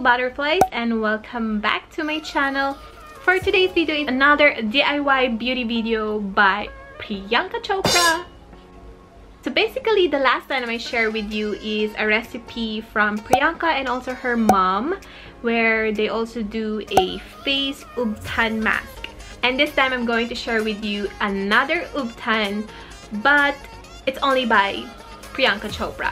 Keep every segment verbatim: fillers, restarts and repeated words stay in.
butterflies, and welcome back to my channel. For today's video is another D I Y beauty video by Priyanka Chopra. So basically the last time I shared with you is a recipe from Priyanka and also her mom, where they also do a face U B T A N mask. And this time I'm going to share with you another U B T A N, but it's only by Priyanka Chopra.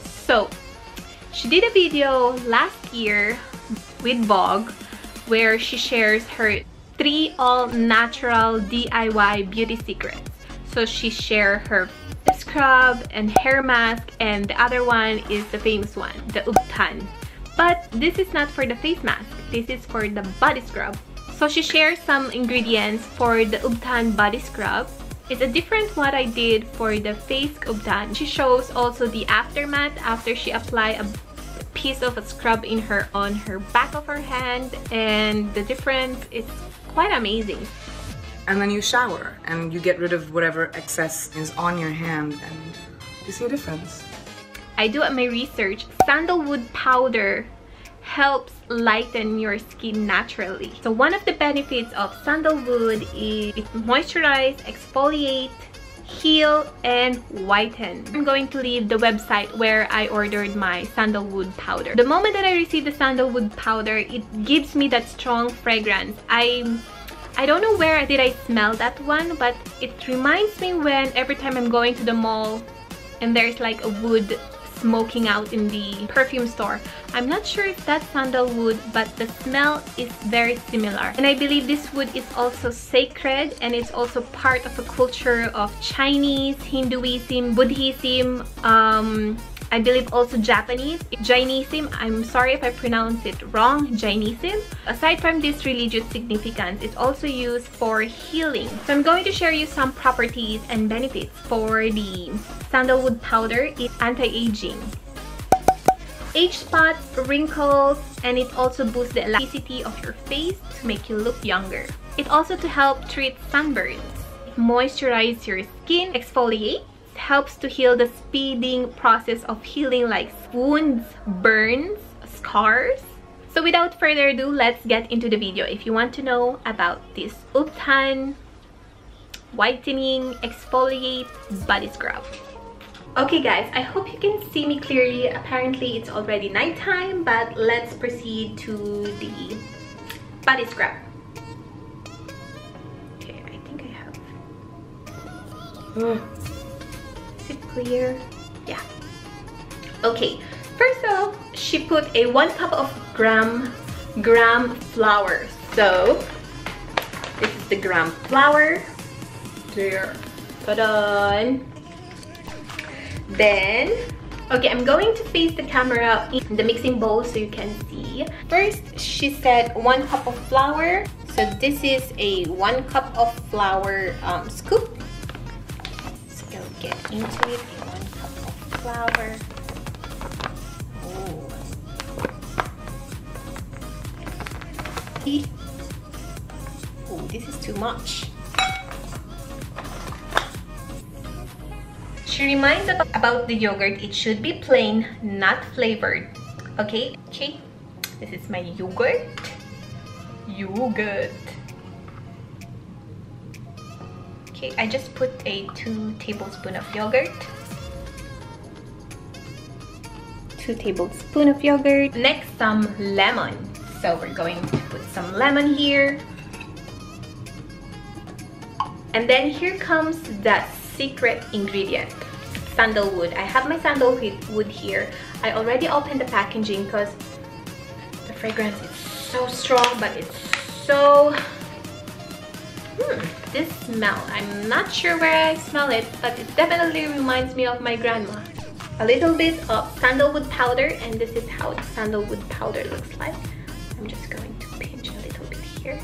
So she did a video last year with Vogue where she shares her three all-natural D I Y beauty secrets. So she shared her scrub and hair mask, and the other one is the famous one, the U B T A N. But this is not for the face mask, this is for the body scrub. So she shares some ingredients for the U B T A N body scrub. It's a different what I did for the face U B T A N. She shows also the aftermath after she applied a piece of a scrub in her on her back of her hand, and the difference is quite amazing. And then you shower and you get rid of whatever excess is on your hand and you see a difference. I do my research. Sandalwood powder helps lighten your skin naturally. So one of the benefits of sandalwood is it moisturizes, exfoliate, heal, and whiten. I'm going to leave the website where I ordered my sandalwood powder. The moment that I received the sandalwood powder, it gives me that strong fragrance. I I don't know where did I smell that one, but it reminds me when every time I'm going to the mall and there's like a wood smoking out in the perfume store. I'm not sure if that's sandalwood, but the smell is very similar. And I believe this wood is also sacred, and it's also part of a culture of Chinese, Hinduism, Buddhism, um, I believe also Japanese, Jainism. I'm sorry if I pronounce it wrong, Jainism. Aside from this religious significance, it's also used for healing. So I'm going to share you some properties and benefits for the sandalwood powder. It's anti-aging, age spots, wrinkles, and it also boosts the elasticity of your face to make you look younger. It also to help treat sunburns, moisturize your skin, exfoliate, helps to heal the speeding process of healing like wounds, burns, scars. So without further ado, let's get into the video. If you want to know about this U B T A N whitening exfoliate body scrub. Okay guys, I hope you can see me clearly. Apparently it's already nighttime, but let's proceed to the body scrub. Okay, I think I have... Is it clear? Yeah. Okay, first off, she put a one cup of gram gram flour. So this is the gram flour. There. Ta-da! Then, okay, I'm going to face the camera in the mixing bowl so you can see. First, she said one cup of flour. So this is a one cup of flour um, scoop. So we'll get into it. A one cup of flour. Oh. Oh, this is too much. She reminds about, about the yogurt. It should be plain, not flavored. Okay, okay. This is my yogurt. Yogurt. Okay, I just put a two tablespoons of yogurt. Two tablespoons of yogurt. Next, some lemon. So we're going to put some lemon here. And then here comes that secret ingredient, sandalwood. I have my sandalwood here. I already opened the packaging because the fragrance is so strong, but it's so... Hmm, this smell, I'm not sure where I smell it, but it definitely reminds me of my grandma. A little bit of sandalwood powder, and this is how the sandalwood powder looks like. I'm just going to pinch a little bit here.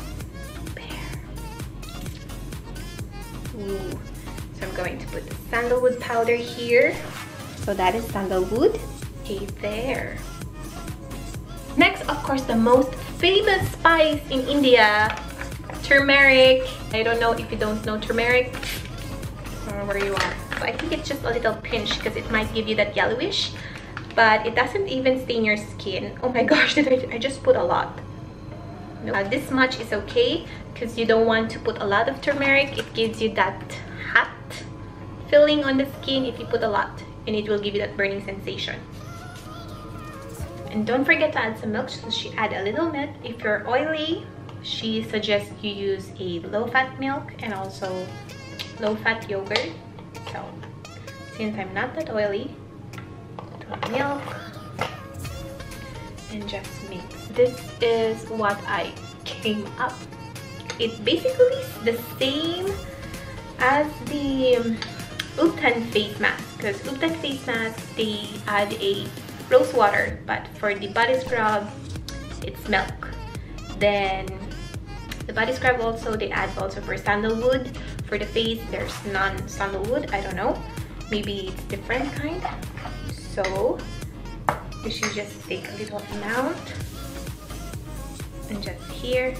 Ooh. So I'm going to put the sandalwood powder here. So that is sandalwood. Okay, there. Next, of course, the most famous spice in India, turmeric. I don't know if you don't know turmeric or where you are. So I think it's just a little pinch because it might give you that yellowish. but it doesn't even stain your skin. Oh my gosh, did I, I just put a lot. No. Uh, this much is okay because you don't want to put a lot of turmeric. It gives you that hot feeling on the skin if you put a lot, and it will give you that burning sensation. And don't forget to add some milk. So she add a little milk. If you're oily, she suggests you use a low-fat milk and also low-fat yogurt. So since I'm not that oily, put milk and just mix. This is what I came up. It basically is the same as the um, U B T A N face mask, because U B T A N face mask, they add a rose water, but for the body scrub it's milk. Then the body scrub also they add also for sandalwood. For the face there's non-sandalwood, I don't know, maybe it's different kind. So you should just take a little amount and just here.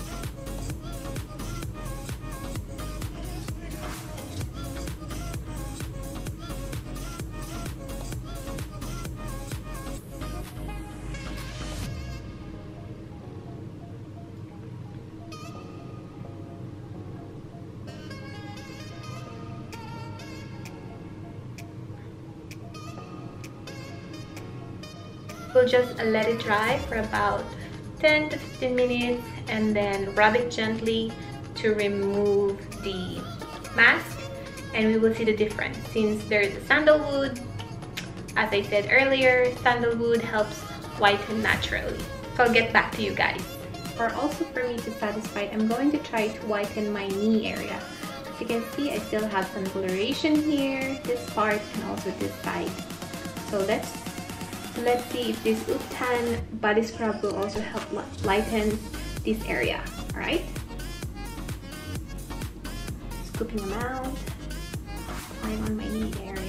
We'll just let it dry for about ten to fifteen minutes and then rub it gently to remove the mask, and we will see the difference. Since there's the sandalwood, as I said earlier, sandalwood helps whiten naturally. So I'll get back to you guys. Or also for me to satisfy, I'm going to try to whiten my knee area. As you can see, I still have some coloration here, this part, and also this side. So let's Let's see if this U B T A N body scrub will also help lighten this area. Alright? Scooping them out. Applying on my knee area.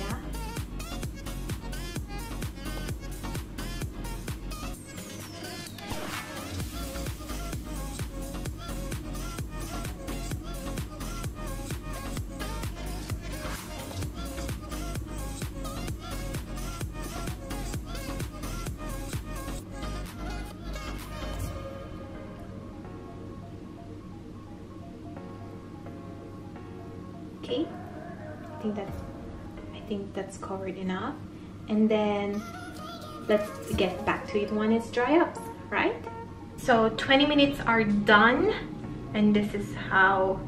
Okay, I think that's I think that's covered enough, and then let's get back to it when it's dry up, right? So twenty minutes are done, and this is how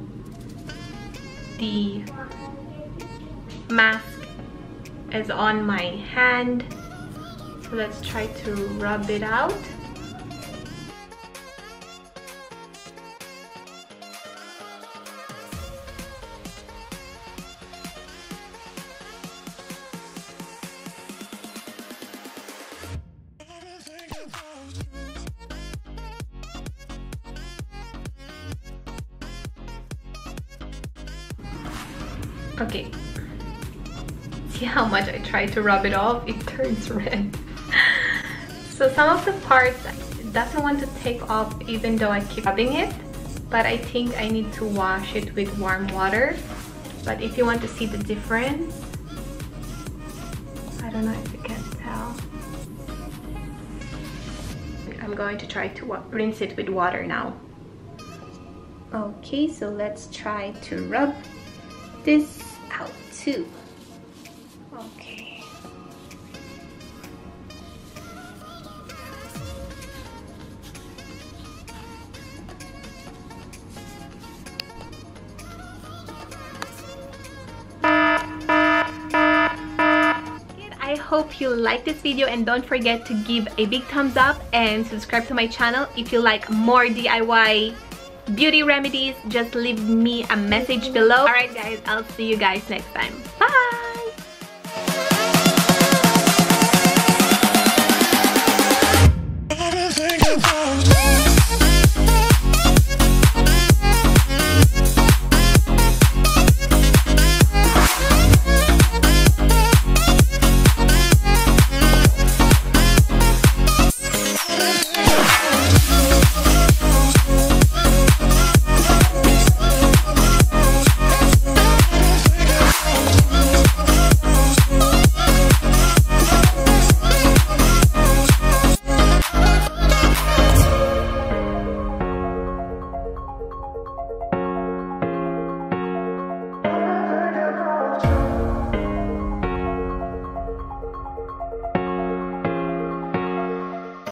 the mask is on my hand. So let's try to rub it out. Okay, see how much I try to rub it off, it turns red. So some of the parts it doesn't want to take off even though I keep rubbing it, but I think I need to wash it with warm water. But if you want to see the difference, I don't know if you can tell. I'm going to try to rinse it with water now. Okay, so let's try to rub this out too. Okay. I hope you like this video, and don't forget to give a big thumbs up and subscribe to my channel. If you like more D I Y beauty remedies, just leave me a message below. Alright guys, I'll see you guys next time. Bye!